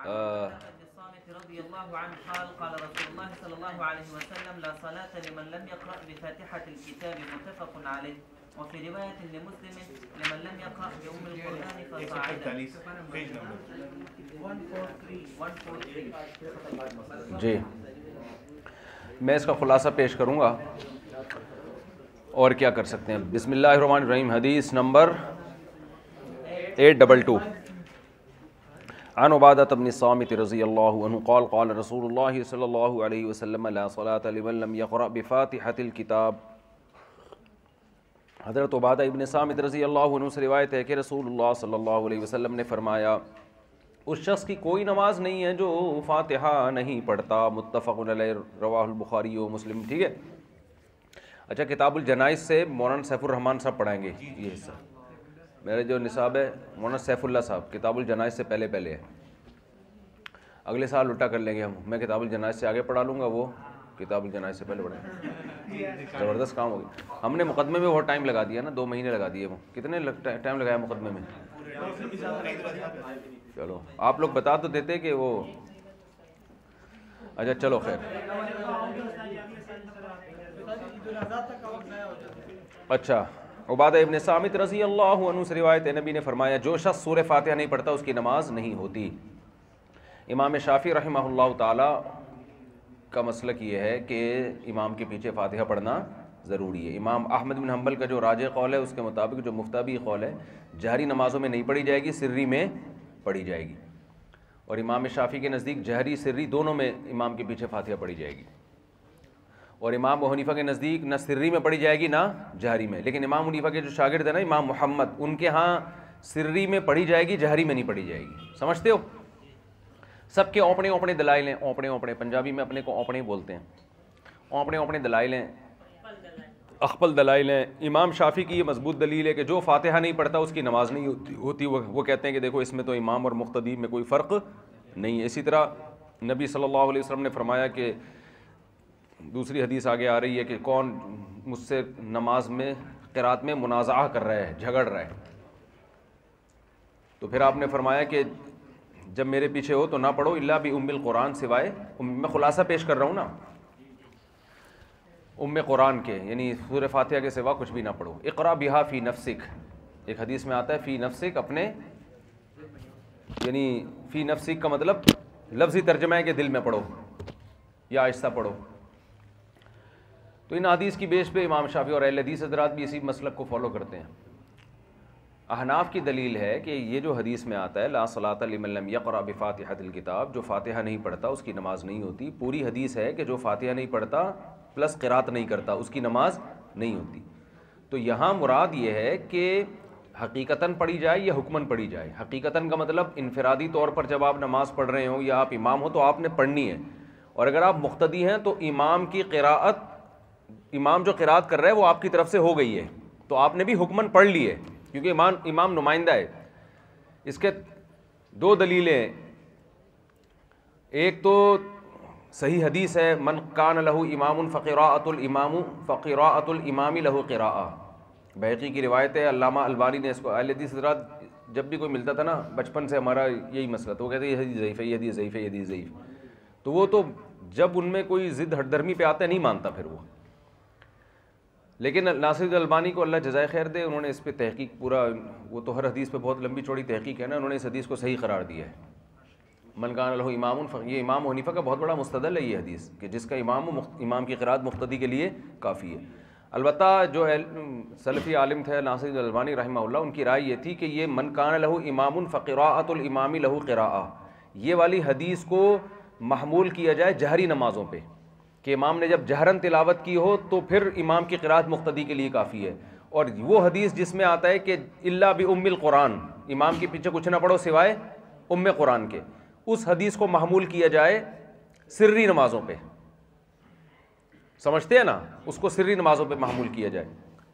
رضي الله عنه قال قال رسول الله صلى الله عليه وسلم لا صلاة لمن لم يقرأ بفاتحة الكتاب متفق عليه وفي رواية لمسلم لمن لم يقرأ بأم القرآن فصاعدا. جی میں اس کا خلاصہ پیش کروں گا اور کیا کر سکتے ہیں. بسم اللہ الرحمن الرحیم. حدیث نمبر 822 عن عبادة بن الصامت رضی اللہ عنہ قال قال رسول اللہ صلی اللہ علیہ وسلم لا صلاة لمن لم يقرأ بفاتحة الكتاب. حضرت عبادہ ابن صامت رضی اللہ عنہ سے روایت ہے کہ رسول اللہ صلی اللہ علیہ وسلم نے فرمایا اس شخص کی کوئی نماز نہیں ہے جو فاتحہ نہیں پڑھتا. متفق علیہ رواہ البخاری و مسلم. ٹھیک ہے. اچھا کتاب الجنائز سے مولانا سیف الرحمان صاحب پڑھائیں گے یہ حصہ. میرے جو نصاب ہے مولانا سیف اللہ صاحب کتاب الجنائز سے پہلے ہے. اگلے سال الٹا کر لیں گے ہم. میں کتاب الجنائز سے آگے پڑھا لوں گا, وہ کتاب الجنائز سے پہلے پڑھیں گے. زبردست کام ہوگی. ہم نے مقدمے میں بہت ٹائم لگا دیا نا, 2 مہینے لگا دیے. وہ کتنے ٹائم لگایا مقدمے میں؟ چلو آپ لوگ بتا تو دیتے کہ وہ اچھا چلو خیر. اچھا عبادہ ابن صامت رضی اللہ عنہ سے روایت ہے نبی نے فرمایا جو شخص سورہ فاتحہ نہیں پڑھتا اس کی نماز نہیں ہوتی. امام شافعی رحمہ اللہ تعالی کا مسلک یہ ہے کہ امام کے پیچھے فاتحہ پڑھنا ضروری ہے. امام احمد بن حنبل کا جو راجح قول ہے اس کے مطابق جو مفتابی قول ہے جہری نمازوں میں نہیں پڑھی جائے گی, سری میں پڑھی جائے گی. اور امام شافعی کے نزدیک جہری سری دونوں میں امام کے پیچھے فاتحہ پڑھی جائے گی. اور امام ابو حنیفہ کے نزدیک نہ سری میں پڑھی جائے گی نہ جہری میں. لیکن امام حنیفہ کے جو شاگرد ہیں نا امام محمد, ان کے ہاں سری میں پڑھی جائے گی, جہری میں نہیں پڑھی جائے گی. سمجھتے ہو؟ سب کے اوپنے اوپنے دلائل ہیں. اوپنے پنجابی میں اپنے کو اوپنے بولتے ہیں. اوپنے دلائل ہیں, اخپل دلائل ہیں. امام شافعی کی یہ مضبوط دلیل ہے کہ جو فاتحہ نہیں پڑھتا اس کی نماز نہیں ہوتی. وہ کہتے ہیں کہ دیکھو اس میں تو امام اور مقتدی میں کوئی فرق نہیں ہے. اسی طرح نبی صلی اللہ علیہ وسلم نے فرمایا کہ دوسری حدیث آگے آ رہی ہے کہ کون مجھ سے نماز میں قرات میں منازعہ کر رہا ہے, جھگڑ رہا ہے. تو پھر آپ نے فرمایا کہ جب میرے پیچھے ہو تو نہ پڑھو الا بام القرآن, سوائے میں خلاصہ پیش کر رہا ہوں نا ام قرآن کے, یعنی سورہ فاتحہ کے سوا کچھ بھی نہ پڑھو. اقرا بہا فی نفسک, ایک حدیث میں آتا ہے فی نفسک, اپنے, یعنی فی نفسک کا مطلب لفظی ترجمہ ہے کہ دل میں پڑھو یا آہستہ پڑھو. تو ان حدیث کی بیس پہ امام شافعی اور اہل حدیث حضرات بھی اسی مسلک کو فالو کرتے ہیں. احناف کی دلیل ہے کہ یہ جو حدیث میں آتا ہے لا صلاۃ لمن لم یقرأ بفاتحۃ الکتاب, جو فاتحہ نہیں پڑھتا اس کی نماز نہیں ہوتی. پوری حدیث ہے کہ جو فاتحہ نہیں پڑھتا پلس قرات نہیں کرتا اس کی نماز نہیں ہوتی. تو یہاں مراد یہ ہے کہ حقیقتاً پڑھی جائے یا حکماً پڑھی جائے. حقیقتاً کا مطلب انفرادی طور پر جب آپ نماز پڑھ رہے ہوں یا آپ امام ہو تو آپ نے پڑھنی ہے, اور اگر آپ مقتدی ہیں تو امام کی قراءت, امام جو قراءت کر رہا ہے وہ آپ کی طرف سے ہو گئی ہے تو آپ نے بھی حکماً پڑھ لی ہے کیونکہ امام نمائندہ ہے. اس کے 2 دلیلیں, ایک تو صحیح حدیث ہے من کان لہ امام فقراءۃ الامام لہ قراءۃ, بہقی کی روایت ہے. علامہ البانی نے اس کو, اہل حدیث حضرات جب بھی کوئی ملتا تھا نا بچپن سے ہمارا یہی مسئلہ تو وہ کہتے ہیں یہ حدیث ضعیف ہے, یہ حدیث ضعیف ہے, یہ حدیث ضعیف. تو وہ تو جب ان میں کوئی ضد ہٹ درمی پہ آتا ہے نہیں مانتا پھر وہ. لیکن ناصر البانی کو اللہ جزائے خیر دے, انہوں نے اس پہ تحقیق پورا, وہ تو ہر حدیث پہ بہت لمبی چوڑی تحقیق ہے نا, انہوں نے اس حدیث کو صحیح قرار دیا ہے. من کان لہ امام, یہ امام حنیفہ کا بہت بڑا مستدل ہے یہ حدیث کہ جس کا امام کی قرات مقتدی کے لیے کافی ہے. البتہ جو سلفی عالم تھے ناصر البانی رحمہ اللہ, ان کی رائے یہ تھی کہ یہ من کان لہ امام فقراءۃ الامام لہ قراءۃ, یہ والی حدیث کو محمول کیا جائے جہری نمازوں پہ کہ امام نے جب جہرن تلاوت کی ہو تو پھر امام کی قرات مقتدی کے لیے کافی ہے. اور وہ حدیث جس میں آتا ہے کہ الا بام القرآن, امام کے پیچھے کچھ نہ پڑھو سوائے ام قرآن کے, اس حدیث کو محمول کیا جائے سری نمازوں پہ. سمجھتے ہیں نا, اس کو سری نمازوں پہ محمول کیا جائے.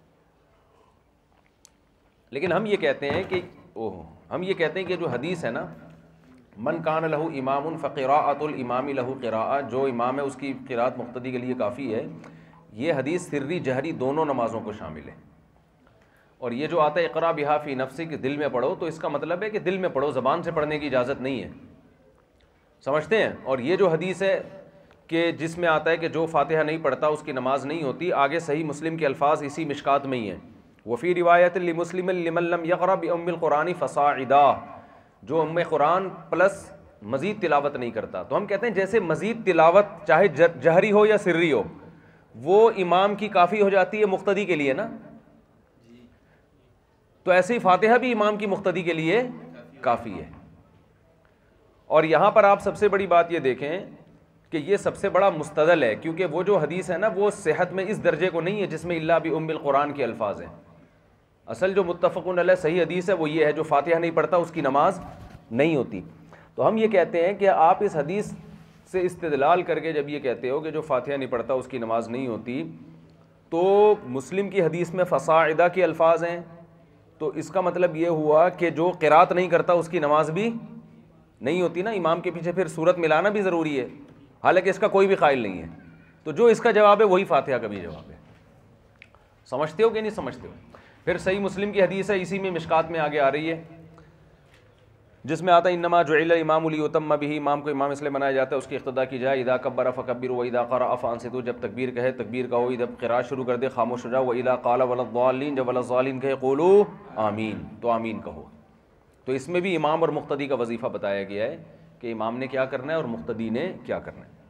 لیکن ہم یہ کہتے ہیں کہ جو حدیث ہے نا من کان لہ امام فقراءۃ الامام لہ قراءۃ, جو امام ہے اس کی قرات مقتدی کے لیے کافی ہے, یہ حدیث سری جہری دونوں نمازوں کو شامل ہے. اور یہ جو آتا ہے اقرا بہا فی نفسک, دل میں پڑھو, تو اس کا مطلب ہے کہ دل میں پڑھو, زبان سے پڑھنے کی اجازت نہیں ہے. سمجھتے ہیں؟ اور یہ جو حدیث ہے کہ جس میں آتا ہے کہ جو فاتحہ نہیں پڑھتا اس کی نماز نہیں ہوتی، آگے صحیح مسلم کے الفاظ اسی مشکات میں ہی ہیں. وفی روایت لمسلم لمن لم یقرأ بأم القرآن فصاعدا، جو ام قرآن پلس مزید تلاوت نہیں کرتا. تو ہم کہتے ہیں جیسے مزید تلاوت چاہے جہری ہو یا سری ہو وہ امام کی کافی ہو جاتی ہے مقتدی کے لیے نا، تو ایسے ہی فاتحہ بھی امام کی مقتدی کے لیے کافی ہے. اور یہاں پر آپ سب سے بڑی بات یہ دیکھیں کہ یہ سب سے بڑا مستدل ہے، کیونکہ وہ جو حدیث ہے نا وہ صحت میں اس درجے کو نہیں ہے جس میں الا بأم القرآن کے الفاظ ہیں. اصل جو متفقون علیہ صحیح حدیث ہے وہ یہ ہے جو فاتحہ نہیں پڑھتا اس کی نماز نہیں ہوتی. تو ہم یہ کہتے ہیں کہ آپ اس حدیث سے استدلال کر کے جب یہ کہتے ہو کہ جو فاتحہ نہیں پڑھتا اس کی نماز نہیں ہوتی، تو مسلم کی حدیث میں فصاعدہ کے الفاظ ہیں، تو اس کا مطلب یہ ہوا کہ جو قرات نہیں کرتا اس کی نماز بھی نہیں ہوتی نا. امام کے پیچھے پھر سورت ملانا بھی ضروری ہے، حالانکہ اس کا کوئی بھی قائل نہیں ہے. تو جو اس کا جواب ہے وہی فاتحہ کا بھی جواب ہے. سمجھتے ہو کہ نہیں سمجھتے ہو؟ پھر صحیح مسلم کی حدیث ہے، اسی میں مشکات میں آگے آ رہی ہے، جس میں آتا ہے انما جعل الامام لیؤتم بہ، امام کو امام اس لیے بنایا جاتا ہے اس کی اقتداء کی جائے. اذا کبر فکبروا واذا قرأ فانصتوا، جب تکبیر کہے تکبیر کہو، جب قراءت شروع کر دے خاموش ہو جاؤ. واذا قال ولا الضالین، جب ولا الضالین کہے قولوا آمین، تو آمین کہو. تو اس میں بھی امام اور مقتدی کا وظیفہ بتایا گیا ہے کہ امام نے کیا کرنا ہے اور مقتدی نے کیا کرنا ہے.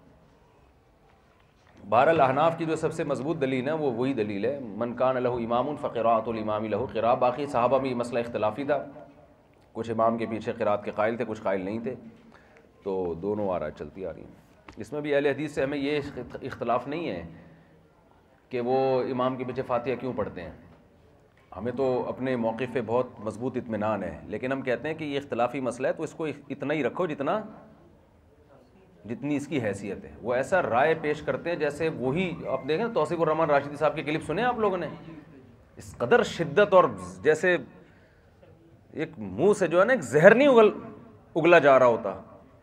بہرحال احناف کی جو سب سے مضبوط دلیل ہے وہ وہی دلیل ہے من کان لہ امام فقراءۃ الامام لہ قراء. باقی صحابہ میں یہ مسئلہ اختلافی تھا، کچھ امام کے پیچھے قراءت کے قائل تھے، کچھ قائل نہیں تھے، تو دونوں آرا چلتی آ رہی ہیں. اس میں بھی اہل حدیث سے ہمیں یہ اختلاف نہیں ہے کہ وہ امام کے پیچھے فاتحہ کیوں پڑھتے ہیں. ہمیں تو اپنے موقف پہ بہت مضبوط اطمینان ہے، لیکن ہم کہتے ہیں کہ یہ اختلافی مسئلہ ہے تو اس کو اتنا ہی رکھو جتنی اس کی حیثیت ہے. وہ ایسا رائے پیش کرتے ہیں جیسے وہی آپ دیکھیں توصیف الرحمان راشدی صاحب کے کلپ سنے آپ لوگوں نے، اس قدر شدت اور جیسے ایک منہ سے جو ہے نا ایک زہر نہیں اگلا جا رہا ہوتا،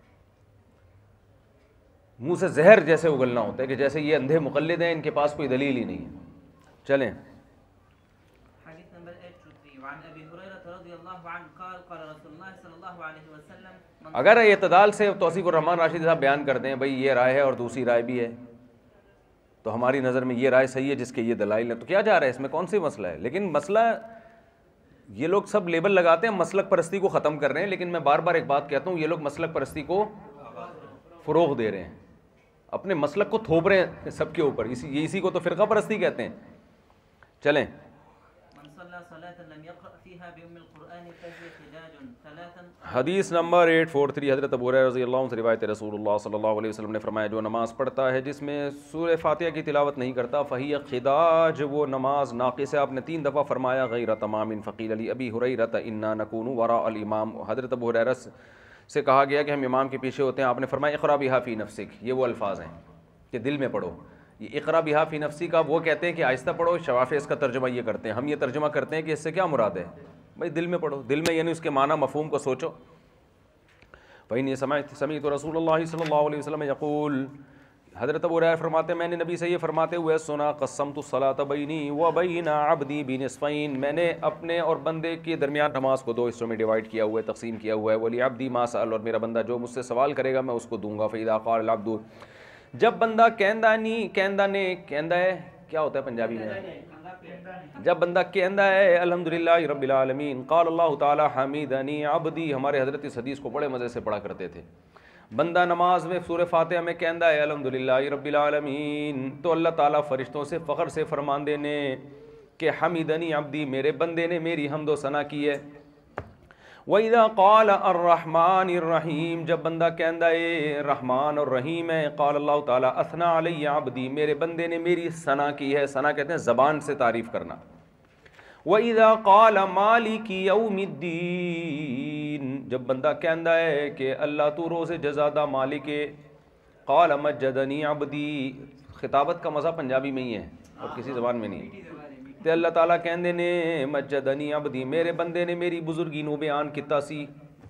منہ سے زہر جیسے اگلنا ہوتا ہے کہ جیسے یہ اندھے مقلد ہیں، ان کے پاس کوئی دلیل ہی نہیں ہے. چلیں حدیث نمبر 823 وعن ابی ہریرہ رضی اللہ عنہ قال قال رسول اللہ صلی اللہ علیہ وسلم. اگر اعتدال سے توصیف الرحمان راشد صاحب بیان کرتے ہیں بھئی یہ رائے ہے اور دوسری رائے بھی ہے، تو ہماری نظر میں یہ رائے صحیح ہے جس کے یہ دلائل ہیں، تو کیا جا رہا ہے اس میں، کون سی مسئلہ ہے. لیکن مسئلہ یہ لوگ سب لیبل لگاتے ہیں مسلک پرستی کو ختم کر رہے ہیں، لیکن میں بار بار ایک بات کہتا ہوں، یہ لوگ مسلک پرستی کو فروغ دے رہے ہیں، اپنے مسلک کو تھوپ رہے ہیں سب کے اوپر. اسی کو تو فرقہ پرستی کہتے ہیں. چلیں حدیث نمبر 843 حضرت ابو ہریرہ رضی اللہ عنہ سے روایت رسول اللہ صلی اللہ علیہ وسلم نے فرمایا جو نماز پڑھتا ہے جس میں سورہ فاتحہ کی تلاوت نہیں کرتا فہی خداج، وہ نماز ناقص ہے. آپ نے 3 دفعہ فرمایا غیر تمام. فقیل علی ابی ہریرہ انا نکون وراء الامام، حضرت ابو ہریرہ سے کہا گیا کہ ہم امام کے پیچھے ہوتے ہیں. آپ نے فرمایا اقرا بہا فی نفسک، یہ وہ الفاظ ہیں کہ دل میں پڑھو. یہ اقرا بہا فی نفسی کا وہ کہتے ہیں کہ آہستہ پڑھو، شوافی اس کا ترجمہ یہ کرتے ہیں، ہم یہ ترجمہ کرتے ہیں کہ اس سے کیا مراد ہے بھائی دل میں پڑھو، دل میں یعنی اس کے معنی مفہوم کو سوچو. فإنی سمعت رسول اللہ صلی اللہ علیہ وسلم یقول، حضرت ابو ہریرہ فرماتے ہیں میں نے نبی سے یہ فرماتے ہوئے سنا قسمت الصلاۃ بینی و بین عبدی بنصفین، میں نے اپنے اور بندے کے درمیان نماز کو 2 حصوں میں ڈیوائڈ کیا ہوا ہے، تقسیم کیا ہوا ہے. ولی ما سأل، اور میرا بندہ جو مجھ سے سوال کرے گا میں اس کو دوں گا. فإذا قال العبد، جب بندہ کہندہ ہے کیا ہوتا ہے پنجابی میں، جب بندہ کہندہ ہے الحمدللہ رب العالمین قال اللہ تعالی حمیدنی عبدی، ہمارے حضرت اس حدیث کو بڑے مزے سے پڑھا کرتے تھے. بندہ نماز میں سورہ فاتحہ میں کہندہ ہے الحمدللہ رب العالمین، تو اللہ تعالیٰ فرشتوں سے فخر سے فرمان دینے کہ حمیدنی عبدی، میرے بندے نے میری حمد و ثنا کی ہے. وَإِذَا قَالَ الرَّحْمَٰنِ الرَّحِيمِ، جب بندہ کہندہ ہے رحمان اور رحیم ہے قال اللہ تعالیٰ اثنا علی عبدی، میرے بندے نے میری ثنا کی ہے. ثنا کہتے ہیں زبان سے تعریف کرنا. وَإِذَا قَالَ مَالِكِ يَوْمِ الدِّينِ، جب بندہ کہندہ ہے کہ اللہ تو روز جزا مالک ہے قال مجدنی عبدی، خطابت کا مزہ پنجابی میں ہی ہے اور کسی زبان میں نہیں. تے اللہ تعالیٰ کہندے نے مجدنی عبدی، میرے بندے نے میری بزرگی نو بیان کیتا سی.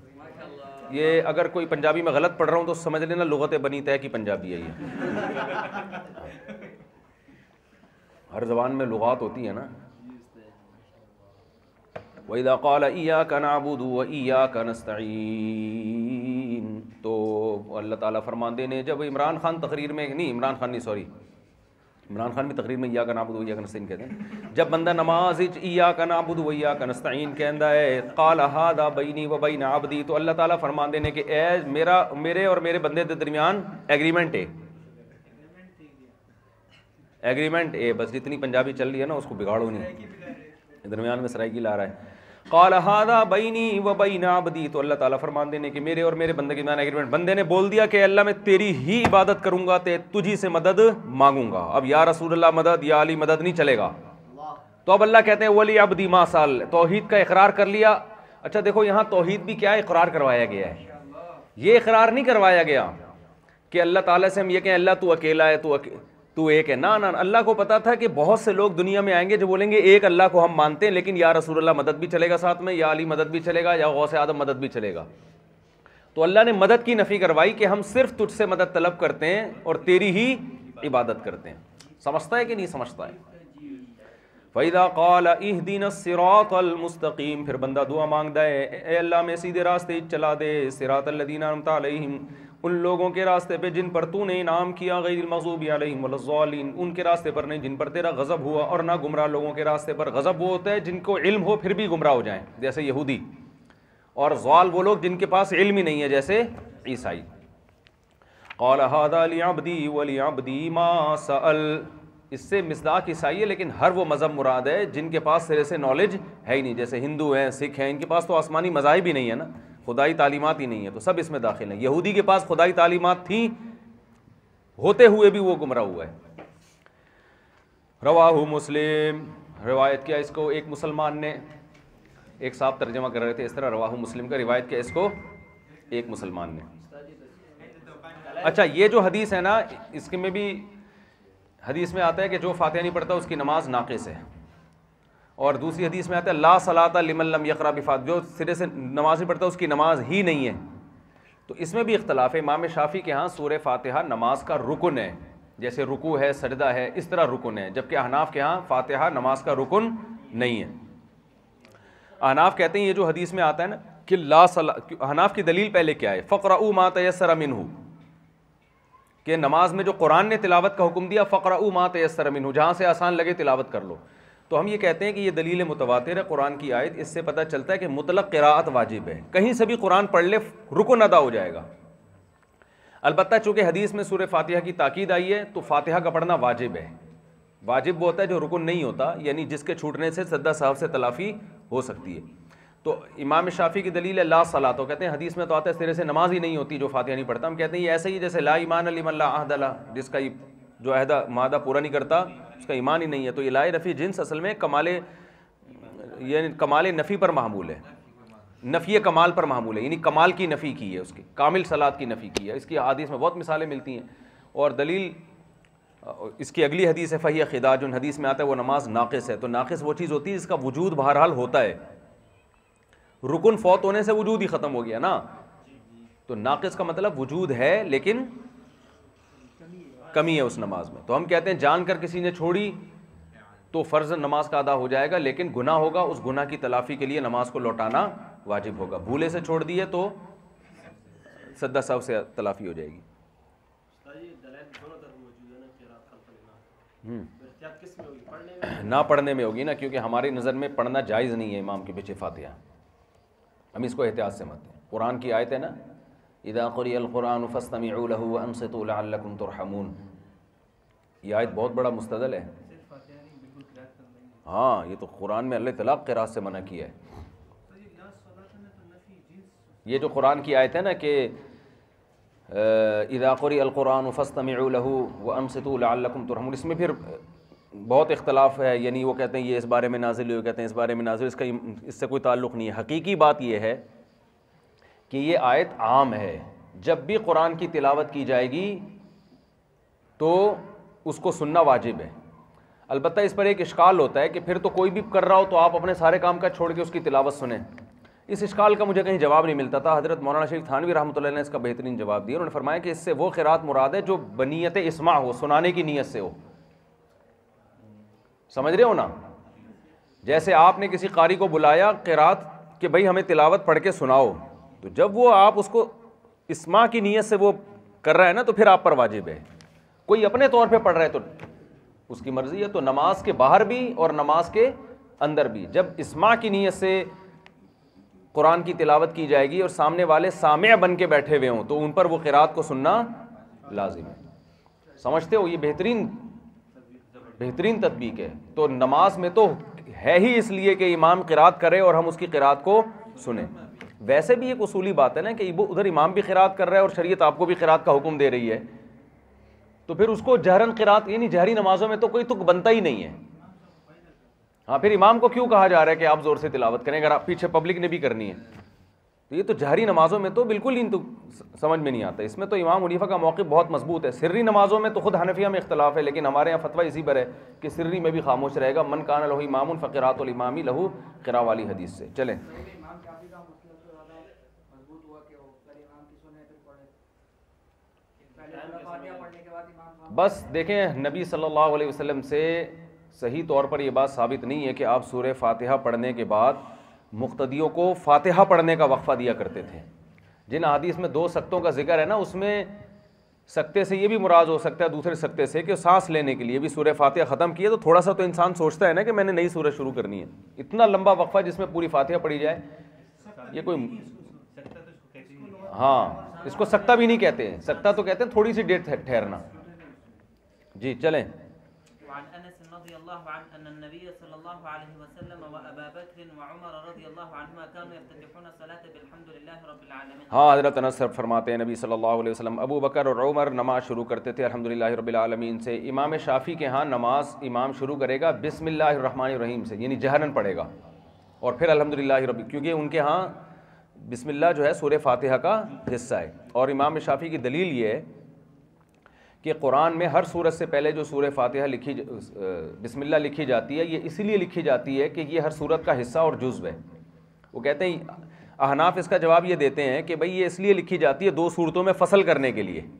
یہ اگر کوئی پنجابی میں غلط پڑھ رہا ہوں تو سمجھ لینا لغت بنی طے کی پنجابی ہے یہ. ہر زبان میں لغات ہوتی ہے نا. وَإِذَا قَالَ إِيَّاكَ نَعْبُدُ وَإِيَّاكَ نَسْتَعِينُ، تو اللہ تعالیٰ فرماندے نے جب عمران خان تقریر میں عمران خان بھی تقریر میں ایاک نعبد و ایاک نستعین کہتے ہیں، جب بندہ نماز ایاک نعبد و ایاک نستعین کہندا ہے قال ھذا بینی و بین عبدی، تو اللہ تعالیٰ فرماندے نے کہ اے میرے اور میرے بندے کے درمیان ایگریمنٹ ہے، بس جتنی پنجابی چل رہی ہے نا اس کو بگاڑو نہیں، درمیان میں سرائیکی لا رہا ہے۔ قال ھذا بینی و بین عبدی، تو اللہ تعالیٰ فرمان دینے کہ میرے اور میرے بندے کے درمیان ایگریمنٹ۔ بندے نے بول دیا کہ اللہ میں تیری ہی عبادت کروں گا، تجھی سے مدد مانگوں گا۔ اب یا رسول اللہ مدد، یا علی مدد نہیں چلے گا، تو اب اللہ کہتے ہیں ولی عبدی ما سال، توحید کا اقرار کر لیا۔ اچھا دیکھو یہاں توحید بھی کیا اقرار کروایا گیا ہے، یہ اقرار نہیں کروایا گیا کہ اللہ تعالیٰ سے ہم یہ کہیں اللہ تو اکیلا ہے، تو ایک ہے، نہ اللہ کو پتا تھا کہ بہت سے لوگ دنیا میں آئیں گے جو بولیں گے ایک اللہ کو ہم مانتے ہیں، لیکن یا رسول اللہ مدد بھی چلے گا ساتھ میں، یا علی مدد بھی چلے گا، یا غوث اعظم مدد بھی چلے گا۔ تو اللہ نے مدد کی نفی کروائی کہ ہم صرف تجھ سے مدد طلب کرتے ہیں اور تیری ہی عبادت کرتے ہیں۔ سمجھتا ہے کہ نہیں سمجھتا ہے؟ فَإِذَا قَالَ اهْدِنَا الصِّرَاطَ الْمُسْتَقِيمَ، پھر بندہ دعا مانگتا ہے اے اللہ میں سیدھے راستے چلا دے، صراط الذین انعمت علیہم، ان لوگوں کے راستے پہ جن پر تو نے انعام کیا، غیر المغضوب علیہم ولا الضالین، ان کے راستے پر نہیں جن پر تیرا غضب ہوا، اور نہ گمراہ لوگوں کے راستے پر۔ غضب وہ ہوتا ہے جن کو علم ہو پھر بھی گمراہ ہو جائیں جیسے یہودی، اور ضال وہ لوگ جن کے پاس علم ہی نہیں ہے جیسے عیسائی۔ قال ھذا لعبدی ولعبدی ما سأل، اس سے مصداق عیسائی ہے لیکن ہر وہ مذہب مراد ہے جن کے پاس سرے سے نالج ہے ہی نہیں، جیسے ہندو ہیں، سکھ ہیں، ان کے پاس تو آسمانی مذاہب ہی نہیں ہے نا، خدائی تعلیمات ہی نہیں ہے، تو سب اس میں داخل ہیں۔ یہودی کے پاس خدائی تعلیمات تھیں ہوتے ہوئے بھی وہ گمراہ ہوا ہے۔ رواہ مسلم، روایت کیا اس کو ایک مسلمان نے، ایک صاحب ترجمہ کر رہے تھے اس طرح، رواہ مسلم کا روایت کیا اس کو ایک مسلمان نے۔ اچھا یہ جو حدیث ہے نا، اس کے میں بھی حدیث میں آتا ہے کہ جو فاتحہ نہیں پڑھتا اس کی نماز ناقص ہے، اور دوسری حدیث میں آتا ہے لا صلاۃ لمن لم یقرأ بفاتحہ، جو سرے سے نماز نہیں پڑھتا اس کی نماز ہی نہیں ہے۔ تو اس میں بھی اختلاف ہے، امام شافعی کے ہاں سورہ فاتحہ نماز کا رکن ہے، جیسے رکوع ہے، سجدہ ہے، اس طرح رکن ہے، جبکہ احناف کے ہاں فاتحہ نماز کا رکن نہیں ہے۔ احناف کہتے ہیں یہ جو حدیث میں آتا ہے نا کہ احناف کی دلیل پہلے کیا ہے، فقرؤوا ما تیسر منہ، کہ نماز میں جو قرآن نے تلاوت کا حکم دیا فقرؤوا ما تیسر منہ، جہاں سے آسان لگے تلاوت کر لو، تو ہم یہ کہتے ہیں کہ یہ دلیل متواتر ہے قرآن کی آیت، اس سے پتہ چلتا ہے کہ مطلق قراءت واجب ہے، کہیں سے بھی قرآن پڑھ لے رکن ادا ہو جائے گا۔ البتہ چونکہ حدیث میں سورہ فاتحہ کی تاکید آئی ہے تو فاتحہ کا پڑھنا واجب ہے، واجب وہ ہوتا ہے جو رکن نہیں ہوتا، یعنی جس کے چھوٹنے سے سجدہ سہو سے تلافی ہو سکتی ہے۔ تو امام شافعی کی دلیل ہے لا صلاۃ، تو کہتے ہیں حدیث میں تو آتا ہے سرے سے نماز ہی نہیں ہوتی جو فاتحہ نہیں پڑھتا، ہم کہتے ہیں یہ ایسے ہی جیسے لا ایمان لمن لا عہد لہ، جس کا جو عہد معاہدہ پورا نہیں کرتا اس کا ایمان ہی نہیں ہے۔ تو یہ لا نفی جنس اصل میں کمال نفی پر معمول ہے، نفی کمال پر معمول ہے، یعنی کمال کی نفی کی ہے، اس کی کامل صلاۃ کی نفی کی ہے۔ اس کی حدیث میں بہت مثالیں ملتی ہیں، اور دلیل اس کی اگلی حدیث ہے فہی خداج، حدیث میں آتا ہے وہ نماز ناقص ہے۔ تو ناقص وہ چیز ہوتی ہے جس کا وجود بہرحال ہوتا ہے، رکن فوت ہونے سے وجود ہی ختم ہو گیا نا، تو ناقص کا مطلب وجود ہے لیکن کمی ہے اس نماز میں۔ تو ہم کہتے ہیں جان کر کسی نے چھوڑی تو فرض نماز کا ادا ہو جائے گا، لیکن گناہ ہوگا، اس گناہ کی تلافی کے لیے نماز کو لوٹانا واجب ہوگا۔ بھولے سے چھوڑ دیے تو سجدہ سہو سے تلافی ہو جائے گی۔ نہ پڑھنے میں ہوگی نا، کیونکہ ہماری نظر میں پڑھنا جائز نہیں ہے امام کے پیچھے فاتحہ، ہم اس کو احتیاط سے مانتے ہیں۔ قرآن کی آیت ہے نا اذا قرئ القرآن فاستمعوا له وانصتوا لعلکم ترحمون، یہ آیت بہت بڑا مستدل ہے۔ ہاں یہ تو قرآن میں اللہ طلاق قراءت سے منع کیا ہے۔ یہ جو قرآن کی آیت ہے نا کہ اذا قرئ القرآن فاستمعوا له وانصتوا لعلکم ترحمون، اس میں پھر بہت اختلاف ہے، یعنی وہ کہتے ہیں یہ اس بارے میں نازل ہوئی، کہتے ہیں اس بارے میں نازل، اس سے کوئی تعلق نہیں ہے۔ حقیقی بات یہ ہے کہ یہ آیت عام ہے، جب بھی قرآن کی تلاوت کی جائے گی تو اس کو سننا واجب ہے۔ البتہ اس پر ایک اشکال ہوتا ہے کہ پھر تو کوئی بھی کر رہا ہو تو آپ اپنے سارے کام کا چھوڑ کے اس کی تلاوت سنیں، اس اشکال کا مجھے کہیں جواب نہیں ملتا تھا۔ حضرت مولانا شریف تھانوی رحمۃ اللہ نے اس کا بہترین جواب دیا، انہوں نے فرمایا کہ اس سے وہ قرات مراد ہے جو بنیت اسماع ہو، سنانے کی نیت سے ہو، سمجھ رہے ہو نا؟ جیسے آپ نے کسی قاری کو بلایا قرات کہ بھائی ہمیں تلاوت پڑھ کے سناؤ، تو جب وہ آپ اس کو اسماع کی نیت سے وہ کر رہا ہے نا تو پھر آپ پر واجب ہے. کوئی اپنے طور پہ پڑھ رہا ہے تو اس کی مرضی ہے. تو نماز کے باہر بھی اور نماز کے اندر بھی جب اسماع کی نیت سے قرآن کی تلاوت کی جائے گی اور سامنے والے سامع بن کے بیٹھے ہوئے ہوں تو ان پر وہ قرات کو سننا لازم ہے. سمجھتے ہو؟ یہ بہترین تطبیق ہے. تو نماز میں تو ہے ہی اس لیے کہ امام قرات کرے اور ہم اس کی قرات کو سنیں. ویسے بھی ایک اصولی بات ہے نا کہ ادھر امام بھی قرات کر رہا ہے اور شریعت آپ کو بھی قرات کا حکم دے رہی ہے، تو پھر اس کو جہرن قرات یعنی جہری نمازوں میں تو کوئی تک بنتا ہی نہیں ہے. ہاں پھر امام کو کیوں کہا جا رہا ہے کہ آپ زور سے تلاوت کریں اگر آپ پیچھے پبلک نے بھی کرنی ہے؟ تو یہ تو جہری نمازوں میں تو بالکل ہی تو سمجھ میں نہیں آتا. اس میں تو امام حنیفہ کا موقف بہت مضبوط ہے. سری نمازوں میں تو خود حنفیہ میں اختلاف ہے، لیکن ہمارے یہاں فتویٰ اسی پر ہے کہ سری میں بھی خاموش رہے گا. من کان لہ امام فقرات الامام لہ قرأ والی حدیث سے. چلیں بس دیکھیں، نبی صلی اللہ علیہ وسلم سے صحیح طور پر یہ بات ثابت نہیں ہے کہ آپ سورہ فاتحہ پڑھنے کے بعد مقتدیوں کو فاتحہ پڑھنے کا وقفہ دیا کرتے تھے. جن حدیث میں 2 سکتوں کا ذکر ہے نا، اس میں سکتے سے یہ بھی مراد ہو سکتا ہے دوسرے سکتے سے کہ سانس لینے کے لیے بھی سورہ فاتحہ ختم کی ہے، تو تھوڑا سا تو انسان سوچتا ہے نا کہ میں نے نئی سورہ شروع کرنی ہے. اتنا لمبا وقفہ جس میں پوری فاتحہ پڑھی جائے، یہ کوئی ہاں اس کو سکتہ بھی نہیں کہتے ہیں. سکتہ تو کہتے ہیں تھوڑی سی دیر ٹھہرنا. جی چلیں. وعن انس رضی اللہ عنہ ان النبی صلی اللہ علیہ وسلم وابا بکر وعمر رضی اللہ عنہما كانوا يفتتحون الصلاة بالحمد للہ رب العالمین. ہاں حضرت انس فرماتے ہیں نبی صلی اللہ علیہ وسلم ابو بکر اور عمر نماز شروع کرتے تھے الحمدللہ رب العالمین سے. امام شافعی کے ہاں نماز امام شروع کرے گا بسم اللہ الرحمن الرحیم سے، یعنی جہرن پڑھے گا، اور پھر الحمدللہ رب، کیونکہ ان کے ہاں بسم اللہ جو ہے سورہ فاتحہ کا حصہ ہے. اور امام شافعی کی دلیل یہ ہے کہ قرآن میں ہر سورت سے پہلے جو سورہ فاتحہ بسم اللہ لکھی جاتی ہے، یہ اسی لیے لکھی جاتی ہے کہ یہ ہر سورت کا حصہ اور جزو ہے. وہ کہتے ہیں احناف اس کا جواب یہ دیتے ہیں کہ بھئی یہ اس لیے لکھی جاتی ہے 2 صورتوں میں فصل کرنے کے لیے.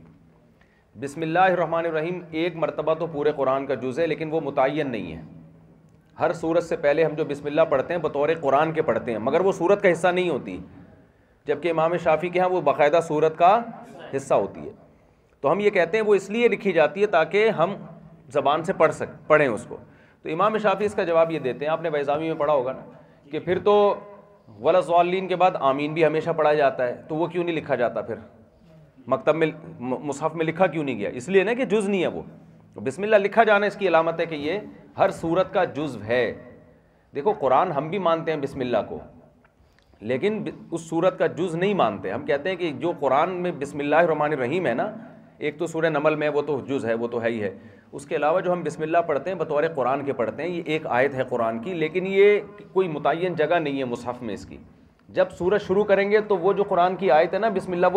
بسم اللہ الرحمن الرحیم ایک مرتبہ تو پورے قرآن کا جز ہے، لیکن وہ متعین نہیں ہے. ہر سورت سے پہلے ہم جو بسم اللہ پڑھتے ہیں بطور قرآن کے پڑھتے ہیں، مگر وہ سورت کا حصہ نہیں ہوتی، جبکہ امام شافعی کے ہاں وہ باقاعدہ سورت کا حصہ ہوتی ہے. تو ہم یہ کہتے ہیں وہ اس لیے لکھی جاتی ہے تاکہ ہم زبان سے پڑھیں اس کو. تو امام شافعی اس کا جواب یہ دیتے ہیں، آپ نے بیضامی میں پڑھا ہوگا نا، کہ پھر تو وَلَضَّالِّينَ کے بعد آمین بھی ہمیشہ پڑھا جاتا ہے، تو وہ کیوں نہیں لکھا جاتا پھر مکتب میں مصحف میں لکھا کیوں نہیں گیا؟ اس لیے نا کہ جز نہیں ہے وہ. بسم اللہ لکھا جانا اس کی علامت ہے کہ یہ ہر سورت کا جزو ہے. دیکھو قرآن ہم بھی مانتے ہیں بسم اللہ کو، لیکن اس سورت کا جز نہیں مانتے. ہم کہتے ہیں کہ جو قرآن میں بسم اللہ الرحمن الرحیم ہے نا، ایک تو سورہ نمل میں وہ تو جز ہے، وہ تو ہے ہی ہے. اس کے علاوہ جو ہم بسم اللہ پڑھتے ہیں بطور قرآن کے پڑھتے ہیں، یہ ایک آیت ہے قرآن کی، لیکن یہ کوئی متعین جگہ نہیں ہے مصحف میں اس کی. جب سورت شروع کریں گے تو وہ جو قرآن کی آیت ہے نا بسم اللہ،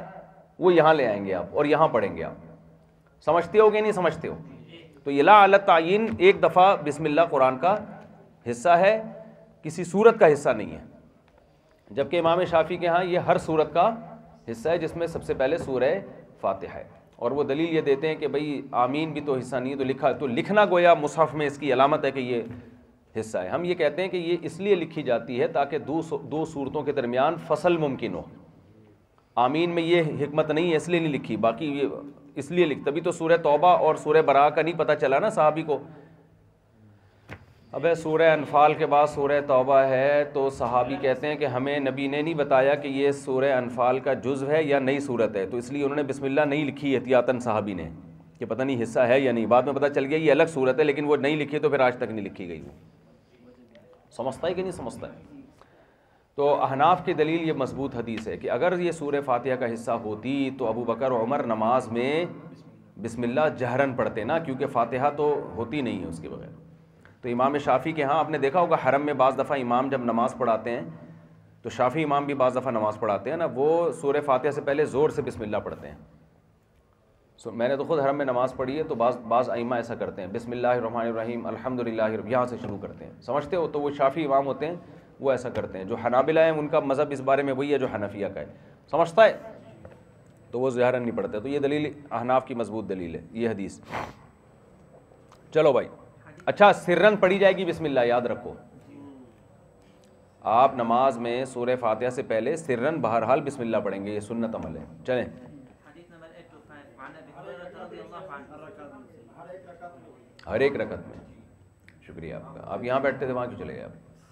وہ یہاں لے آئیں گے آپ اور یہاں پڑھیں گے آپ. سمجھتے ہو کہ نہیں سمجھتے ہو؟ تو یہ لا علی التعیین ایک دفعہ بسم اللہ قرآن کا حصہ ہے، کسی سورت کا حصہ نہیں ہے. جبکہ امام شافعی کے ہاں یہ ہر سورت کا حصہ ہے، جس میں سب سے پہلے سورہ فاتحہ ہے. اور وہ دلیل یہ دیتے ہیں کہ بھئی آمین بھی تو حصہ نہیں ہے، تو لکھنا گویا مصحف میں اس کی علامت ہے کہ یہ حصہ ہے. ہم یہ کہتے ہیں کہ یہ اس لیے لکھی جاتی ہے تاکہ 2 صورتوں کے درمیان فصل ممکن ہو. آمین میں یہ حکمت نہیں ہے، اس لیے نہیں لکھی، باقی یہ اس لیے تبھی تو سورہ توبہ اور سورہ براءہ کا نہیں پتہ چلا نا صحابی کو. ابے سورہ انفال کے بعد سورہ توبہ ہے، تو صحابی کہتے ہیں کہ ہمیں نبی نے نہیں بتایا کہ یہ سورہ انفال کا جزو ہے یا نئی صورت ہے، تو اس لیے انہوں نے بسم اللہ نہیں لکھی احتیاطاً صحابی نے، کہ پتہ نہیں حصہ ہے یا نہیں. بعد میں پتہ چل گیا یہ الگ صورت ہے، لیکن وہ نہیں لکھی تو پھر آج تک نہیں لکھی گئی. وہ سمجھتا ہے کہ نہیں سمجھتا ہے؟ تو احناف کی دلیل یہ مضبوط حدیث ہے کہ اگر یہ سورہ فاتحہ کا حصہ ہوتی تو ابو بکر و عمر نماز میں بسم اللہ جہرن پڑھتے نا، کیونکہ فاتحہ تو ہوتی نہیں ہے اس کے بغیر. تو امام شافعی کے ہاں آپ نے دیکھا ہوگا حرم میں بعض دفعہ امام جب نماز پڑھاتے ہیں تو شافعی امام بھی بعض دفعہ نماز پڑھاتے ہیں نا، وہ سورہ فاتحہ سے پہلے زور سے بسم اللہ پڑھتے ہیں. میں نے تو خود حرم میں نماز پڑھی ہے، تو بعض ائمہ ایسا کرتے ہیں، بسم اللہ الرحمن الرحیم الحمدللہ رب، یہاں سے شروع کرتے ہیں. سمجھتے ہو؟ تو وہ شافعی امام ہوتے ہیں وہ ایسا کرتے ہیں. جو حنابلہ ہیں ان کا مذہب اس بارے میں وہی ہے جو حنفیہ کا ہے. سمجھتا ہے؟ تو وہ ظاہراً نہیں پڑھتے. تو یہ دلیل احناف کی مضبوط دلیل ہے یہ حدیث. چلو بھائی، اچھا سرن پڑھی جائے گی بسم اللہ، یاد رکھو. آپ نماز میں سورہ فاتحہ سے پہلے سرن بہرحال بسم اللہ پڑھیں گے، یہ سنت عمل ہے۔ چلیں حدیث نمبر 825 عن ابی ہریرہ رضی اللہ عنہ ہر ایک رکعت میں۔ شکریہ آپ کا، آپ یہاں بیٹھتے تھے وہاں کیوں چلے گئے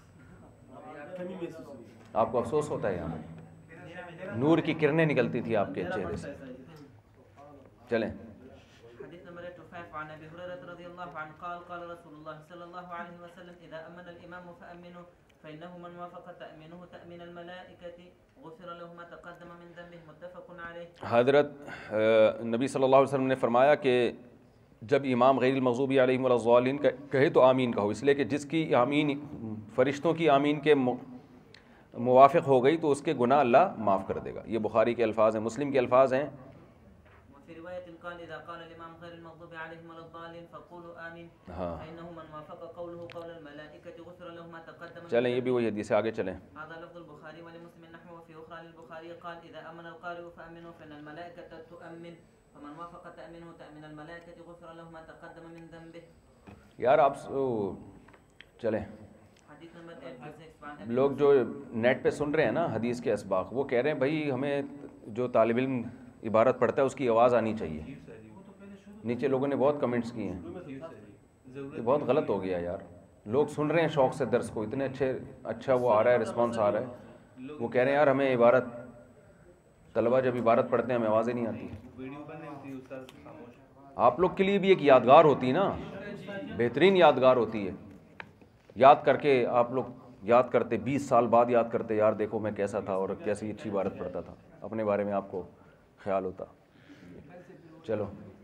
آپ کو افسوس ہوتا ہے یہاں پہ؟ نور کی کرنیں نکلتی تھی آپ کے چہرے سے۔ چلیں حديث نمبر 825 عن ابي هريره رضي الله عنه قال قال رسول الله صلى الله عليه وسلم اذا امن الامام فامنوا فانه من وافق تامينه تامين الملائكه غفر له ما تقدم من ذنبه متفق عليه۔ حضرت نبی صلی اللہ علیہ وسلم نے فرمایا کہ جب امام غیر المغضوب علیہم ولا الضالین کہے تو آمین کہو، اس لیے کہ جس کی آمین فرشتوں کی آمین کے موافق ہو گئی تو اس کے گناہ اللہ معاف کر دے گا۔ یہ بخاری کے الفاظ ہیں۔ مسلم کے الفاظ ہیں وفي روايه قال اذا قال الامام غير المغضوب عليهم ولا الضالين فقولوا امين ہاں فانه من وافق قوله قول الملائكه غفر له ما تقدم من چلیں، یہ بھی وہی حدیث ہے، آگے چلیں۔ هذا لفظ البخاري ولمسلم نحوه وفي اخرى للبخاري قال اذا امن القارئ فامنوا فان الملائكه تؤمن فمن وافق تامينه تامين الملائكه غفر له ما تقدم من ذنبه۔ یار آپ چلیں، حدیث نمبر 826 لوگ جو نیٹ پہ سن رہے ہیں نا حدیث کے اسباق، وہ کہہ رہے ہیں بھائی ہمیں جو طالب علم عبارت پڑھتا ہے اس کی آواز آنی چاہیے۔ نیچے لوگوں نے بہت کمنٹس کیے ہیں، یہ بہت غلط ہو گیا یار۔ لوگ سن رہے ہیں شوق سے درس کو، اتنے اچھا وہ آ رہا ہے، رسپانس آ رہا ہے، وہ کہہ رہے ہیں یار ہمیں عبارت، طلبہ جب عبارت پڑھتے ہیں ہمیں آوازیں نہیں آتی۔ آپ لوگ کے لیے بھی ایک یادگار ہوتی ہے نا، بہترین یادگار ہوتی ہے، یاد کر کے آپ لوگ یاد کرتے، 20 سال بعد یاد کرتے، یار دیکھو میں کیسا تھا اور کیسی اچھی عبارت پڑھتا تھا، اپنے بارے میں آپ کو خیال ہوتا۔ چلو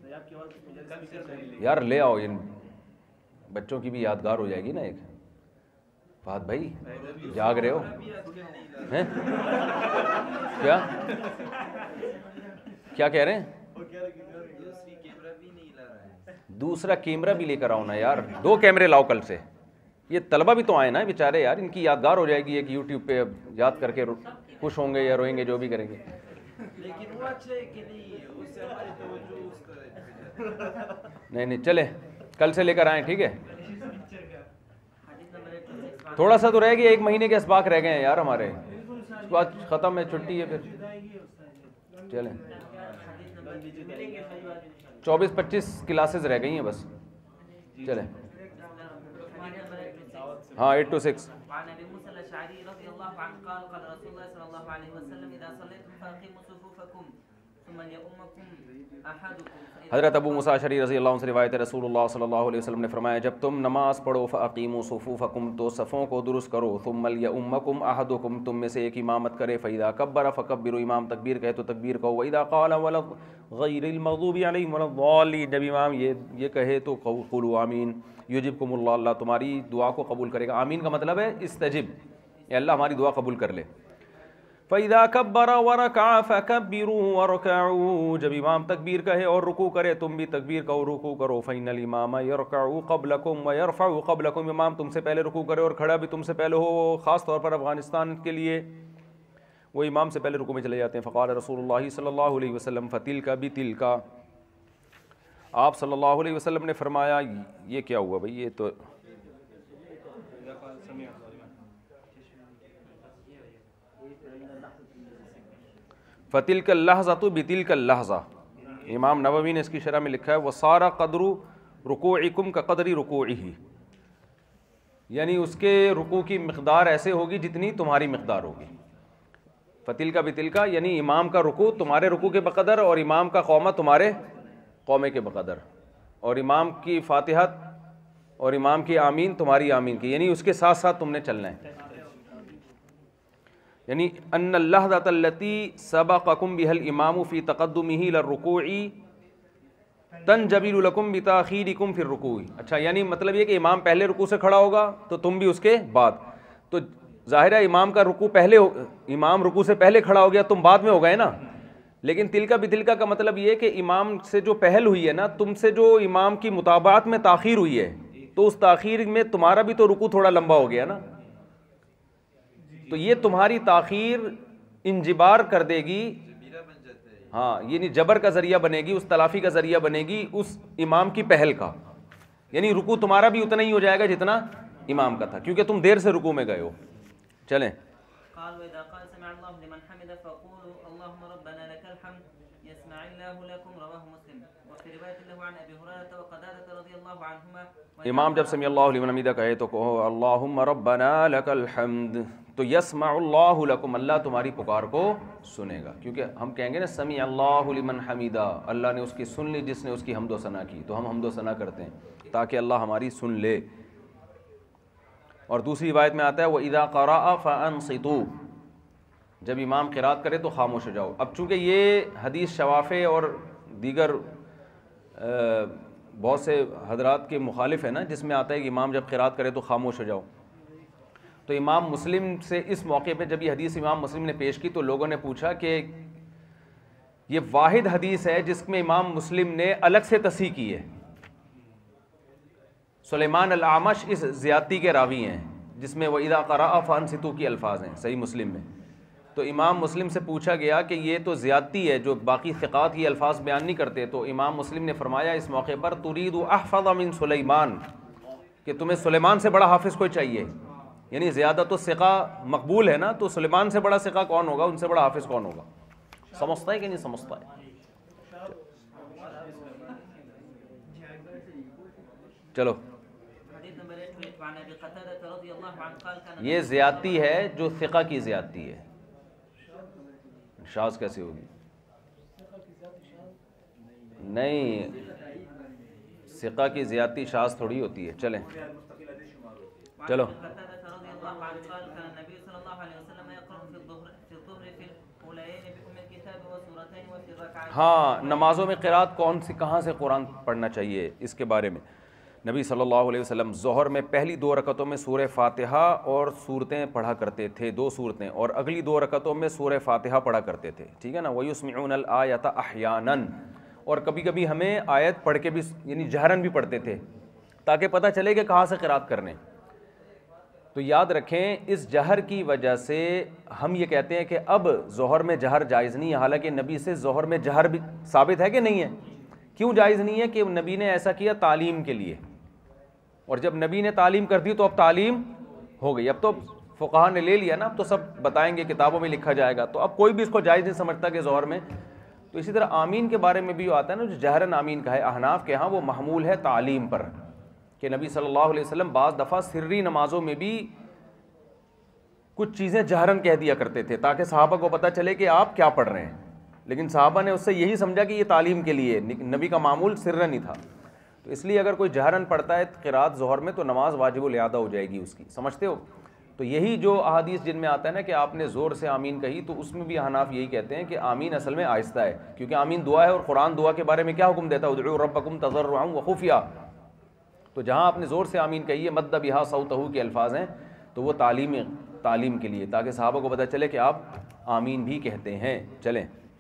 یار لے آؤ، ان بچوں کی بھی یادگار ہو جائے گی نا ایک۔ فہد بھائی جاگ رہے ہو ہیں؟ کیا کہہ رہے ہیں؟ دوسرا کیمرہ بھی لے کر آؤ نا یار، 2 کیمرے لاؤ کل سے۔ یہ طلبہ بھی تو آئے نا بیچارے یار، ان کی یادگار ہو جائے گی ایک، یوٹیوب پہ یاد کر کے خوش ہوں گے یا روئیں گے، جو بھی کریں گے۔ لیکن وہ اچھا ہے کہ نہیں، اس سے ہماری توجہ اس طرح۔ نہیں چلے کل سے لے کر آئیں، ٹھیک ہے؟ حدیث نمبر 826 تھوڑا سا تو رہ گیا، 1 مہینے کے اسباق رہ گئے ہیں یار ہمارے، اس کے بعد ختم ہے، چھٹی ہے پھر۔ چلیں حدیث نمبر 24-25 کلاسز رہ گئی ہیں بس، چلیں۔ ہاں 8 to 6۔ وعن ابي موسى الاشعري رضي الله عنه قال قال رسول الله صلى الله عليه وسلم اذا صليتم فاقيموا صفوفكم ثم ليؤمكم احدكم۔ حضرت ابو موسیٰ اشعری رضی اللہ عنہ سے روایت ہے، رسول اللہ صلی اللہ علیہ وسلم نے فرمایا جب تم نماز پڑھو فاقیموا صفوفکم تو صفوں کو درست کرو، ثم لیؤمکم احدکم تم میں سے ایک امامت کرے، فاذا کبر فکبروا امام تکبیر کہے تو تکبیر کہو، واذا قال ولا غیر المغضوب علیہم ولا الضالین جب امام یہ کہے تو قولوا آمین یجبکم اللہ، اللہ تمہاری دعا کو قبول کرے گا۔ آمین کا مطلب ہے استجب، اے اللہ ہماری دعا قبول کر لے۔ فَإِذَا كَبَّرَ وَرَكَعَ فَكَبِّرُوا وَارْكَعُوا جب امام تکبیر کہے اور رکوع کرے تم بھی تکبیر کہو، رکوع کرو۔ فَإِنَّ الْإِمَامَ يَرْكَعُ قَبْلَكُمْ وَيَرْفَعُ قَبْلَكُمْ امام تم سے پہلے رکوع کرے اور کھڑا بھی تم سے پہلے ہو، خاص طور پر افغانستان کے لیے وہ امام سے پہلے رکوع میں چلے جاتے ہیں۔ فقال رسول اللہ صلی اللہ علیہ وسلم فَتِلْكَ بِتِلْكَ آپ صلی اللہ علیہ وسلم نے فرمایا یہ کیا ہوا بھائی، یہ تو فَتِلْكَ اللَّحْظَةُ بِتِلْكَ اللَّحْظَةِ امام نووی نے اس کی شرح میں لکھا ہے وَصَارَ قَدْرُ رُكُوعِكُمْ كَقَدْرِ رُكُوعِهِ، یعنی اس کے رکوع کی مقدار ایسے ہوگی جتنی تمہاری مقدار ہوگی۔ فَتِلْكَ بِتِلْكَ یعنی امام کا رکوع تمہارے رکوع کے بقدر اور امام کا قومہ تمہارے قومے کے بقدر، اور امام کی فاتحہ اور امام کی آمین تمہاری آمین کی، یعنی اس کے ساتھ ساتھ تم نے چلنا ہے۔ یعنی ان اللحظۃ التی سبقکم بها الامام فی تقدمہ للرکوع تنجبل لکم بتاخیرکم فی الرکوع۔ اچھا یعنی مطلب یہ کہ امام پہلے رکوع سے کھڑا ہوگا تو تم بھی اس کے بعد، تو ظاہر ہے امام کا رکوع پہلے امام رکوع سے پہلے کھڑا ہو گیا تم بعد میں ہو گئے نا، لیکن تلکا بتلکا کا مطلب یہ کہ امام سے جو پہل ہوئی ہے نا، تم سے جو امام کی مطابعت میں تاخیر ہوئی ہے تو اس تاخیر میں تمہارا بھی تو رکوع تھوڑا لمبا ہو گیا نا، تو یہ تمہاری تاخیر انجبار کر دے گی، ہاں یعنی جبر کا ذریعہ بنے گی، اس تلافی کا ذریعہ بنے گی اس امام کی پہل کا، یعنی رکوع تمہارا بھی اتنا ہی ہو جائے گا جتنا امام کا تھا، کیونکہ تم دیر سے رکوع میں گئے ہو۔ چلیں. قال وإذا قال سمع الله لمن حمده فقولوا اللهم ربنا لك الحمد يسمع الله لكم رواه مسلم. وفي رواية له عن أبي هريرة وقتادة رضي الله عنهما. امام جب سمیع اللہ لمن حمدہ کہے تو کہو اللہم ربنا لک الحمد، تو یسمع اللہ لکم، اللہ تمہاری پکار کو سنے گا. کیونکہ ہم کہیں گے نا سمیع اللہ لمن حمدہ، اللہ نے اس کی سن لی جس نے اس کی حمد و ثنا کی، تو ہم حمد و ثنا کرتے ہیں تاکہ اللہ ہماری سن لے. اور دوسری روایت میں آتا ہے وَإِذَا قَرَأَ فَأَنصِتُوا، جب امام قرات کرے تو خاموش ہو جاؤ. اب چونکہ یہ حدیث شوافع اور دیگر بہت سے حضرات کے مخالف ہے نا، جس میں آتا ہے کہ امام جب قرات کرے تو خاموش ہو جاؤ، تو امام مسلم سے اس موقع پہ جب یہ حدیث امام مسلم نے پیش کی تو لوگوں نے پوچھا کہ یہ واحد حدیث ہے جس میں امام مسلم نے الگ سے تصحیح کی ہے. سلیمان الاعمش اس زیادتی کے راوی ہیں جس میں وَإِذَا قَرَأَ فَأَنصِتُوا کی الفاظ ہیں صحیح مسلم میں. تو امام مسلم سے پوچھا گیا کہ یہ تو زیادتی ہے، جو باقی ثقات یہ الفاظ بیان نہیں کرتے. تو امام مسلم نے فرمایا اس موقع پر ترید احفظ من سلیمان، کہ تمہیں سلیمان سے بڑا حافظ کوئی چاہیے، یعنی زیادہ تو ثقہ مقبول ہے نا، تو سلیمان سے بڑا ثقہ کون ہوگا، ان سے بڑا حافظ کون ہوگا. سمجھتا ہے کہ نہیں سمجھتا ہے؟ چلو یہ زیادتی ہے جو ثقہ کی زیادتی ہے، شاذ کیسے ہوگی؟ نہیں، ثقہ کی زیادتی شاذ تھوڑی ہوتی ہے. چلیں چلو. ہاں، نمازوں میں قرات کون سی کہاں سے قرآن پڑھنا چاہیے اس کے بارے میں نبی صلی اللہ علیہ وسلم ظہر میں پہلی 2 رکعتوں میں سورہ فاتحہ اور سورتیں پڑھا کرتے تھے، 2 سورتیں، اور اگلی 2 رکعتوں میں سورہ فاتحہ پڑھا کرتے تھے. ٹھیک ہے نا. وَيُسْمِعُونَ الْآيَةَ أَحْيَانًا، اور کبھی کبھی ہمیں آیت پڑھ کے بھی یعنی جہرن بھی پڑھتے تھے تاکہ پتہ چلے کہ کہاں سے قرات کرنے. تو یاد رکھیں اس جہر کی وجہ سے ہم یہ کہتے ہیں کہ اب ظہر میں جہر جائز نہیں ہے، حالانکہ نبی سے ظہر میں جہر بھی ثابت ہے کہ نہیں ہے. کیوں جائز نہیں ہے؟ کہ نبی نے ایسا کیا تعلیم کے لیے، اور جب نبی نے تعلیم کر دی تو اب تعلیم ہو گئی. اب تو فقہا نے لے لیا نا، اب تو سب بتائیں گے، کتابوں میں لکھا جائے گا، تو اب کوئی بھی اس کو جائز نہیں سمجھتا کہ ظہر میں. تو اسی طرح آمین کے بارے میں بھی آتا ہے نا، جو جہرن آمین کا ہے احناف کے ہاں وہ محمول ہے تعلیم پر، کہ نبی صلی اللہ علیہ وسلم بعض دفعہ سری نمازوں میں بھی کچھ چیزیں جہرن کہہ دیا کرتے تھے تاکہ صحابہ کو پتہ چلے کہ آپ کیا پڑھ رہے ہیں. لیکن صحابہ نے اس سے یہی سمجھا کہ یہ تعلیم کے لیے، نبی کا معمول سرن ہی تھا. تو اس لیے اگر کوئی جہرن پڑھتا ہے قرات ظہر میں تو نماز واجب الاعادہ ہو جائے گی اس کی. سمجھتے ہو؟ تو یہی جو احادیث جن میں آتا ہے نا کہ آپ نے زور سے آمین کہی، تو اس میں بھی حناف یہی کہتے ہیں کہ آمین اصل میں آہستہ ہے، کیونکہ آمین دعا ہے، اور قرآن دعا کے بارے میں کیا حکم دیتا ہے؟ ادعوا ربکم تضرعا وخفیہ. تو جہاں آپ نے زور سے آمین کہی ہے، مد بہا صوتہ کے الفاظ ہیں، تو وہ تعلیم کے لیے، تاکہ صحابہ کو پتہ چلے کہ آپ آمین بھی کہتے ہیں. چلیں.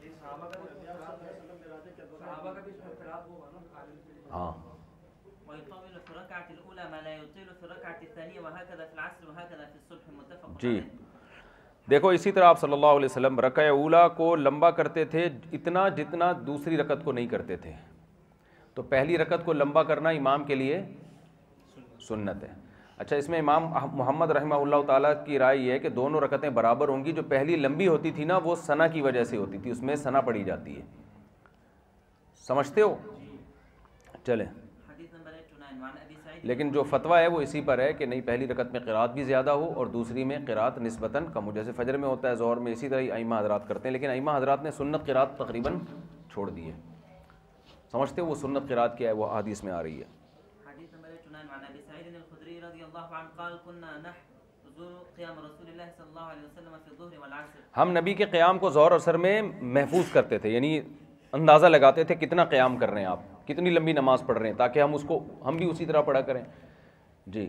ہاں جی، دیکھو اسی طرح آپ صلی اللہ علیہ وسلم رکعہ اولا کو لمبا کرتے تھے اتنا جتنا دوسری رکعت کو نہیں کرتے تھے. تو پہلی رکعت کو لمبا کرنا امام کے لیے سنت ہے. اچھا، اس میں امام محمد رحمہ اللہ تعالیٰ کی رائے یہ ہے کہ دونوں رکعتیں برابر ہوں گی. جو پہلی لمبی ہوتی تھی نا وہ ثنا کی وجہ سے ہوتی تھی، اس میں ثنا پڑی جاتی ہے. سمجھتے ہو؟ چلیں. لیکن جو فتویٰ ہے وہ اسی پر ہے کہ نہیں، پہلی رکعت میں قرات بھی زیادہ ہو اور دوسری میں قرات نسبتاً کم ہو، جیسے فجر میں ہوتا ہے، ظہر میں اسی طرح ائمہ حضرات کرتے ہیں. لیکن ائمہ حضرات نے سنت قرات تقریباً چھوڑ دی ہے. سمجھتے ہو وہ سنت قرات کیا ہے؟ وہ حدیث میں آ رہی ہے. ہم نبی کے قیام کو ظہر اور عصر میں محفوظ کرتے تھے، یعنی اندازہ لگاتے تھے کتنا قیام کر رہے ہیں آپ، کتنی لمبی نماز پڑھ رہے ہیں، تاکہ ہم بھی اسی طرح پڑھا کریں. جی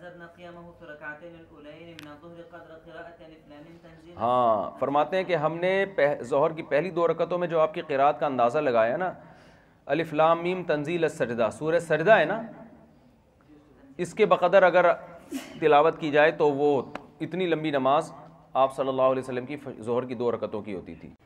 ہاں، فرماتے ہیں کہ ہم نے ظہر کی پہلی 2 رکعتوں میں جو آپ کی قرات کا اندازہ لگایا نا، الف لام میم تنزیل السجدہ، سورہ سجدہ ہے نا، اس کے بقدر اگر تلاوت کی جائے تو وہ اتنی لمبی نماز آپ صلی اللہ علیہ وسلم کی ظہر کی 2 رکعتوں کی ہوتی تھی.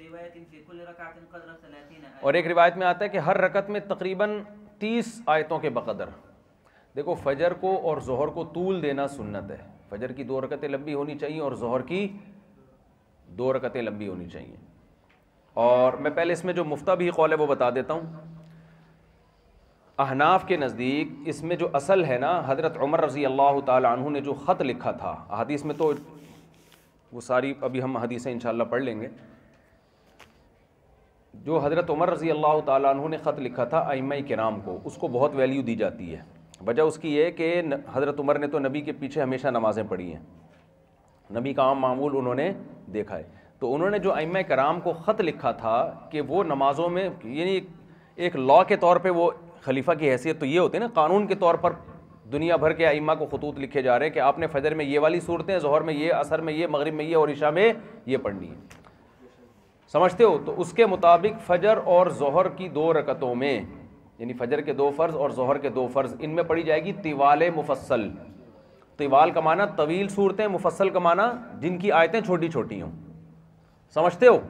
اور ایک روایت میں آتا ہے کہ ہر رکعت میں تقریباً 30 آیتوں کے بقدر. دیکھو فجر کو اور ظہر کو طول دینا سنت ہے. فجر کی 2 رکعتیں لمبی ہونی چاہیے اور ظہر کی 2 رکعتیں لمبی ہونی چاہیے. اور میں پہلے اس میں جو مفتہ بھی قول ہے وہ بتا دیتا ہوں. احناف کے نزدیک اس میں جو اصل ہے نا، حضرت عمر رضی اللہ تعالی عنہ نے جو خط لکھا تھا، حدیث میں تو وہ ساری ابھی ہم حدیثیں انشاءاللہ پڑھ لیں گے. جو حضرت عمر رضی اللہ تعالیٰ عنہ نے خط لکھا تھا ائمہ کرام کو، اس کو بہت ویلیو دی جاتی ہے. وجہ اس کی یہ کہ حضرت عمر نے تو نبی کے پیچھے ہمیشہ نمازیں پڑھی ہیں، نبی کا عام معمول انہوں نے دیکھا ہے. تو انہوں نے جو ائمہ کرام کو خط لکھا تھا کہ وہ نمازوں میں، یعنی ایک لا کے طور پہ وہ خلیفہ کی حیثیت تو یہ ہوتی ہے نا، قانون کے طور پر دنیا بھر کے ائمہ کو خطوط لکھے جا رہے ہیں کہ آپ نے فجر میں یہ والی صورتیں، ظہر میں یہ، عصر میں یہ، مغرب میں یہ اور عشاء میں یہ پڑھنی ہے. سمجھتے ہو؟ تو اس کے مطابق فجر اور ظہر کی 2 رکعتوں میں، یعنی فجر کے 2 فرض اور ظہر کے 2 فرض، ان میں پڑھی جائے گی طوال مفصل. طوال کا معنی طویل صورتیں، مفصل کا معنی جن کی آیتیں چھوٹی چھوٹی ہوں. سمجھتے ہو؟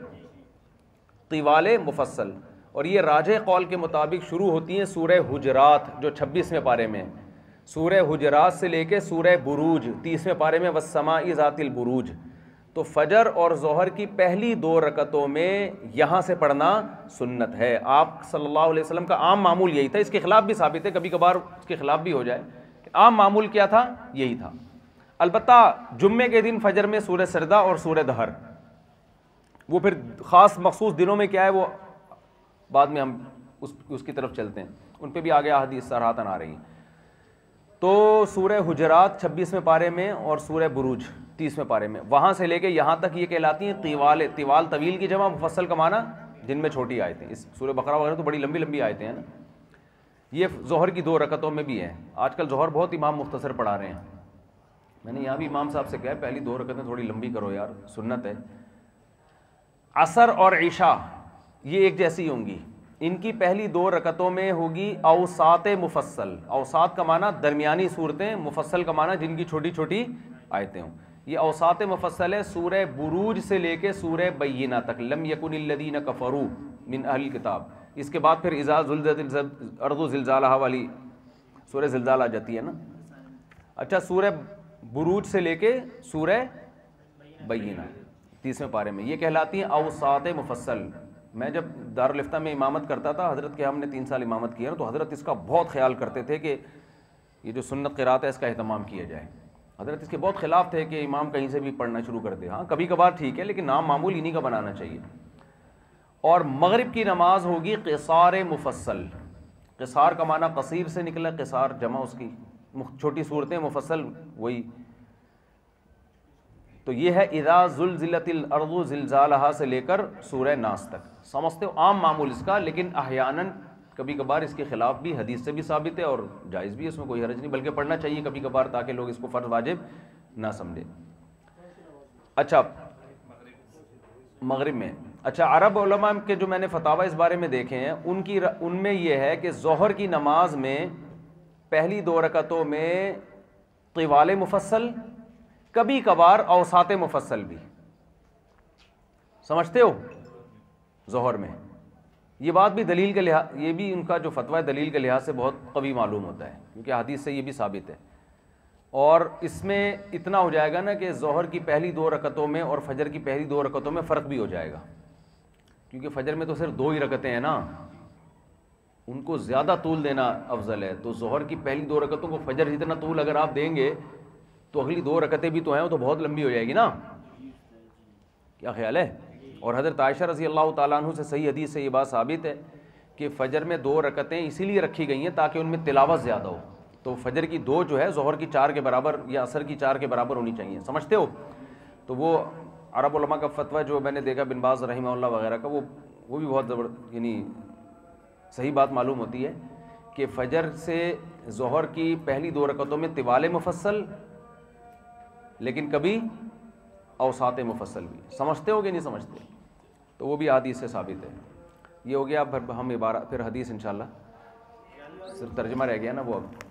طوال مفصل. اور یہ راجح قول کے مطابق شروع ہوتی ہیں سورہ حجرات جو 26ویں پارے میں، سورہ حجرات سے لے کے سورہ بروج 30ویں پارے میں، والسماء ذات البروج. تو فجر اور ظہر کی پہلی 2 رکعتوں میں یہاں سے پڑھنا سنت ہے. آپ صلی اللہ علیہ وسلم کا عام معمول یہی تھا. اس کے خلاف بھی ثابت ہے، کبھی کبھار اس کے خلاف بھی ہو جائے. عام معمول کیا تھا؟ یہی تھا. البتہ جمعے کے دن فجر میں سورہ سجدہ اور سورہ دہر، وہ پھر خاص مخصوص دنوں میں کیا ہے وہ بعد میں ہم اس کی طرف چلتے ہیں، ان پہ بھی آگے احادیث صراحتاً آ رہی ہیں. تو سورہ حجرات 26ویں پارے میں اور سورہ بروج 30ویں پارے میں، وہاں سے لے کے یہاں تک یہ کہلاتی ہیں طوال. طوال طویل کی جمع، مفصل کا معنی جن میں چھوٹی آیتیں. اس سورہ بقرہ وغیرہ تو بڑی لمبی لمبی آیتیں ہیں نا. یہ ظہر کی 2 رکعتوں میں بھی ہیں. آج کل ظہر بہت امام مختصر پڑھا رہے ہیں. میں نے یہاں بھی امام صاحب سے کہا پہلی 2 رکعتیں تھوڑی لمبی کرو یار، سنت ہے. عصر اور عشاء یہ ایک جیسی ہوں گی. ان کی پہلی 2 رکعتوں میں ہوگی اوساط مفصل. اوساط کا معنی درمیانی صورتیں، مفصل کا معنی جن کی چھوٹی چھوٹی آیتیں ہوں. یہ اوساط مفصل ہے سورہ بروج سے لے کے سورہ بینہ تک، لم یکن الذین کفروا من اہل الکتاب. اس کے بعد پھر اذا زلزلت الارض زلزالہا والی سورہ زلزال آ جاتی ہے نا. اچھا، سورہ بروج سے لے کے سورہ بینہ 30ویں پارے میں یہ کہلاتی ہیں اوساط مفصل. میں جب دارالفتہ میں امامت کرتا تھا، حضرت کے ہم نے 3 سال امامت کیا تو حضرت اس کا بہت خیال کرتے تھے کہ یہ جو سنت قرات ہے اس کا اہتمام کیا جائے. حضرت اس کے بہت خلاف تھے کہ امام کہیں سے بھی پڑھنا شروع کر دے. ہاں کبھی کبھار ٹھیک ہے، لیکن نام معمول انہی کا بنانا چاہیے. اور مغرب کی نماز ہوگی قصار مفصل. قصار کا معنی قصیر سے نکلا، قصار جمع اس کی چھوٹی صورتیں، مفصل وہی. تو یہ ہے اذا زلزلت الارض زلزالہا سے لے کر سورہ ناس تک. سمجھتے ہو عام معمول اس کا، لیکن احیاناً کبھی کبھار اس کے خلاف بھی حدیث سے بھی ثابت ہے اور جائز بھی ہے، اس میں کوئی حرج نہیں، بلکہ پڑھنا چاہیے کبھی کبھار تاکہ لوگ اس کو فرض واجب نہ سمجھیں. اچھا مغرب میں، اچھا عرب علماء کے جو میں نے فتاوی اس بارے میں دیکھے ہیں، ان میں یہ ہے کہ ظہر کی نماز میں پہلی 2 رکعتوں میں طوال مفصل، کبھی کبھار اوساط مفصل بھی. سمجھتے ہو؟ ظہر میں یہ بات بھی دلیل کے لحاظ، یہ بھی ان کا جو فتویٰ ہے دلیل کے لحاظ سے بہت قوی معلوم ہوتا ہے، کیونکہ حدیث سے یہ بھی ثابت ہے. اور اس میں اتنا ہو جائے گا نا کہ ظہر کی پہلی 2 رکعتوں میں اور فجر کی پہلی 2 رکعتوں میں فرق بھی ہو جائے گا، کیونکہ فجر میں تو صرف 2 ہی رکعتیں ہیں نا، ان کو زیادہ طول دینا افضل ہے. تو ظہر کی پہلی 2 رکعتوں کو فجر جتنا طول اگر آپ دیں گے تو اگلی 2 رکعتیں بھی تو ہیں، وہ تو بہت لمبی ہو جائے گی نا. کیا خیال ہے؟ اور حضرت عائشہ رضی اللہ تعالیٰ عنہ سے صحیح حدیث سے یہ بات ثابت ہے کہ فجر میں 2 رکعتیں اسی لیے رکھی گئی ہیں تاکہ ان میں تلاوت زیادہ ہو. تو فجر کی 2 جو ہے ظہر کی 4 کے برابر یا عصر کی 4 کے برابر ہونی چاہیے. سمجھتے ہو؟ تو وہ عرب علماء کا فتویٰ جو میں نے دیکھا بن باز رحمہ اللہ وغیرہ کا، وہ بھی بہت یعنی صحیح بات معلوم ہوتی ہے کہ فجر سے ظہر کی پہلی 2 رکعتوں میں طوال مفصل، لیکن کبھی اوساط مفصل بھی. سمجھتے ہو کہ نہیں سمجھتے؟ تو وہ بھی حدیث سے ثابت ہے. یہ ہو گیا. اب ہم عبارت پھر حدیث انشاءاللہ صرف ترجمہ رہ گیا نا وہ اب